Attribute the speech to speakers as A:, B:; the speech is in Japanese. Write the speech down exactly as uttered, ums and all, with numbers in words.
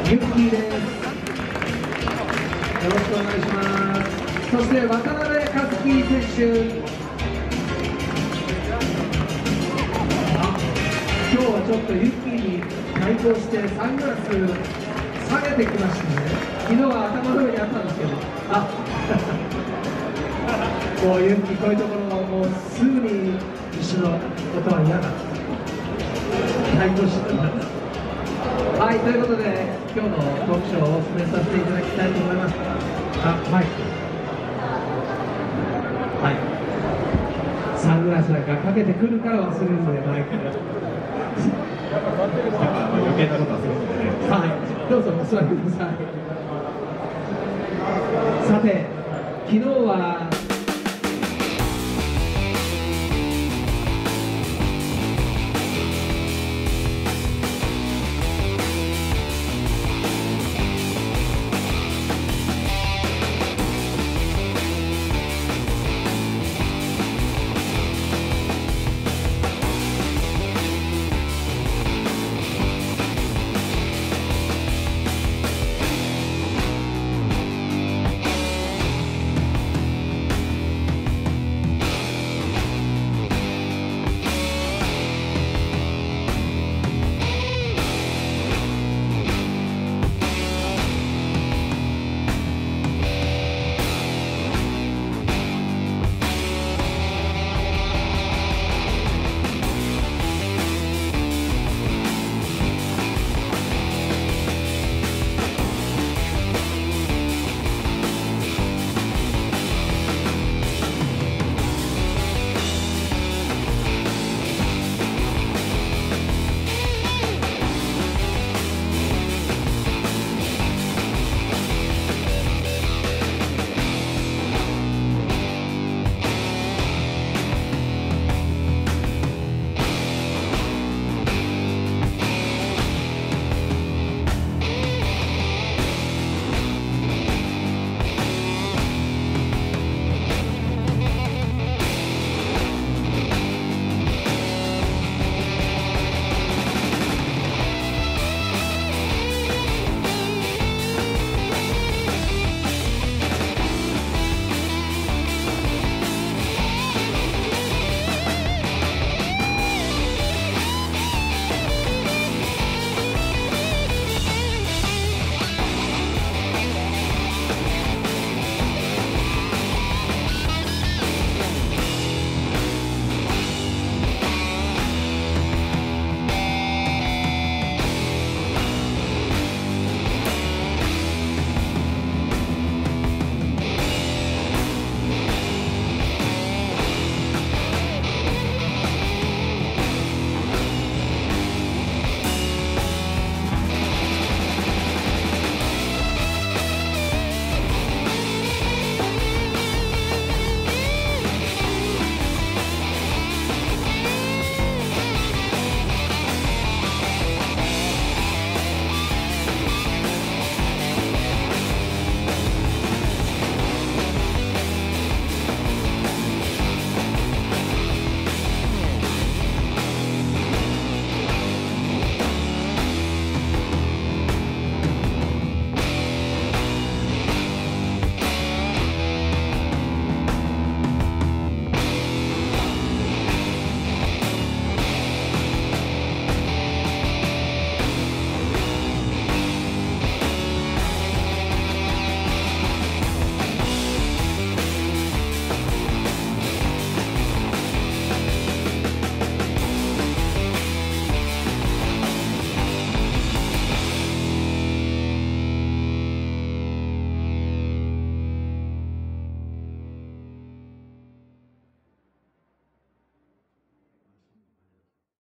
A: ユッキーです。よろしくお願いします。そして渡辺和樹選手。あ、今日はちょっとユッキーに対抗してサングラス下げてきましたね。昨日は頭の上にあったんですけど、あもうユッキーこういうところもうすぐに一緒のことは嫌だ。対抗してたんだ。はい、ということで今日のトークショーを進めさせていただきたいと思います。あ、はいはい、サングラスなんかかけてくるから忘れるのでマイク余計なことはするのでね。はい、どうぞお座りください。さて、昨日は